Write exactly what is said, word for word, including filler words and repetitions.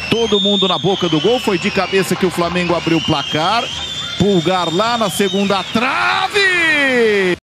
Todo mundo na boca do gol. Foi de cabeça que o Flamengo abriu o placar. Pulgar lá na segunda trave.